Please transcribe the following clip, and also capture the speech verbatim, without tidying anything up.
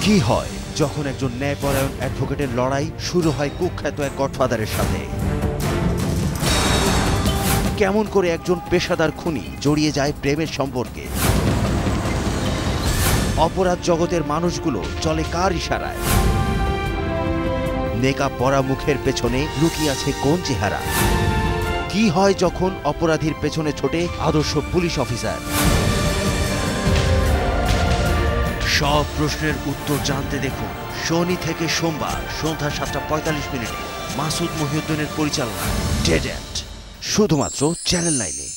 কি হয় যখন একজন ন্যায়পরায়ণ অ্যাডভোকেটের লড়াই শুরু হয় কুখ্যাত এক গডফাদারের সাথে? কেমন করে একজন পেশাদার খুনি জড়িয়ে যায় প্রেমের সম্পর্কে? অপরাধ জগতের মানুষগুলো চলে কার ইশারায়? নেকাব পরা মুখের পেছনে লুকিয়ে আছে কোন চেহারা? কি হয় যখন অপরাধীর পেছনে ছোটে আদর্শ পুলিশ অফিসার? সব প্রশ্নের উত্তর জানতে দেখুন শনি থেকে সোমবার সন্ধ্যা সাতটা পঁয়তাল্লিশ মিনিটে মাসুদ মহিউদ্দিনের পরিচালনায় ডেড এন্ড, শুধুমাত্র চ্যানেল নাইনে।